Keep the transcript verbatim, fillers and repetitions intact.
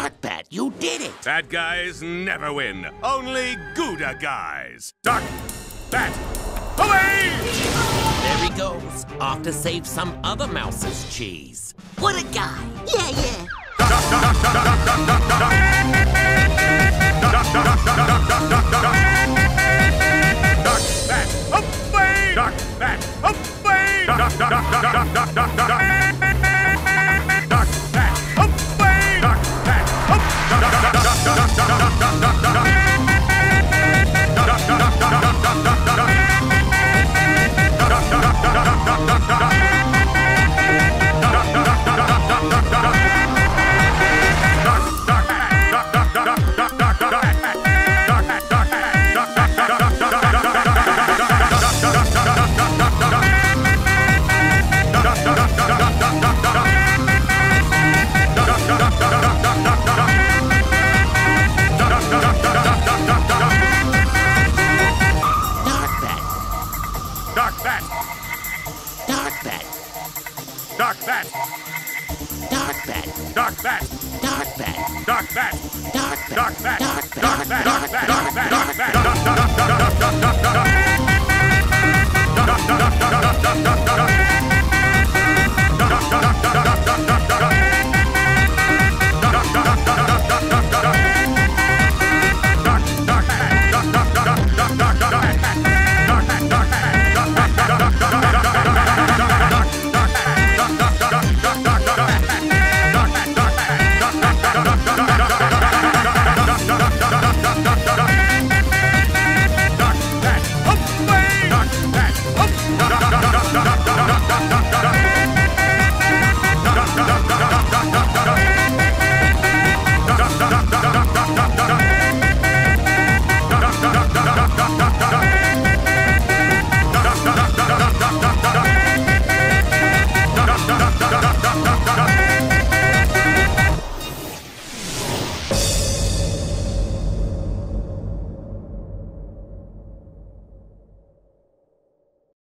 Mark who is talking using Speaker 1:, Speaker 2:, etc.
Speaker 1: Dark Bat, you did it!
Speaker 2: Bad guys never win. Only Gouda guys. Dark Bat, away!
Speaker 1: There he goes, off to save some other mouse's cheese.
Speaker 3: What a guy! Yeah, yeah!
Speaker 2: Dark Bat, away! Dark Bat, away! Dark Bat, away! Dark Bat, Dark Bat!
Speaker 1: Dark Bat!
Speaker 2: Dark Bat!
Speaker 1: Dark Bat!
Speaker 2: Dark Bat!
Speaker 1: Dark Bat!
Speaker 2: Dark Bat!
Speaker 1: Dark Bat!
Speaker 2: Dark Bat! Dark Bat! Dark Bat! Dark Bat! Dark Bat!